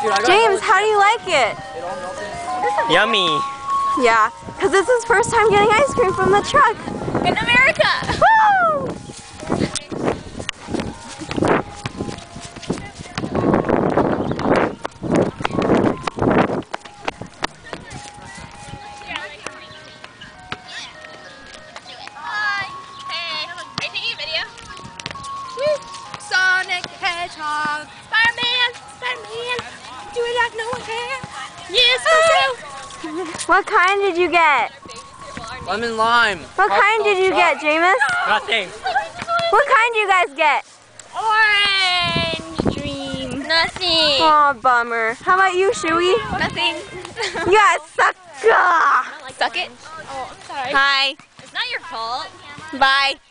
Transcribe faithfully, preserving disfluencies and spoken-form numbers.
James, how do you like it? Yummy. Yeah, because it's his first time getting ice cream from the truck. In America! Woo! Sonic the Hedgehog, Spider-Man, Spider-Man, do it like no one can. Yes, oh. What kind did you get? Lemon lime. What kind did you get, Jameis? Nothing. What kind do you guys get? Orange dream. Nothing. Aw, bummer. How about you, Shuey? Nothing. You guys suck. Suck it. Oh, sorry. Hi. It's not your fault. Bye.